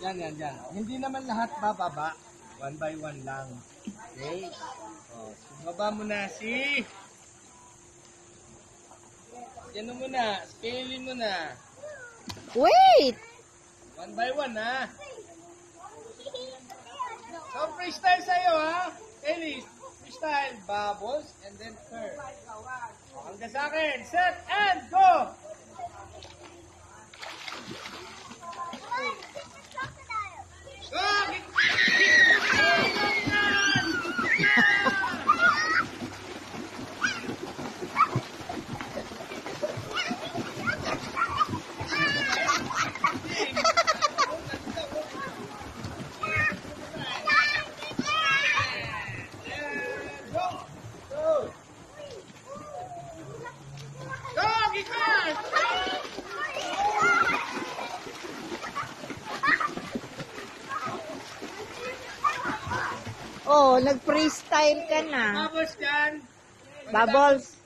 Yan. Hindi naman lahat bababa. 1 by 1 lang. Okay? Baba mo na si... Yan mo na. Scale mo na. Wait! 1 by 1 ha. So freestyle sa'yo ha. Ellie, freestyle. Bubbles and then curve. Hanggang sa akin. Set and go! Oh, nag-freestyle ka na. Bubbles dyan. Bubbles.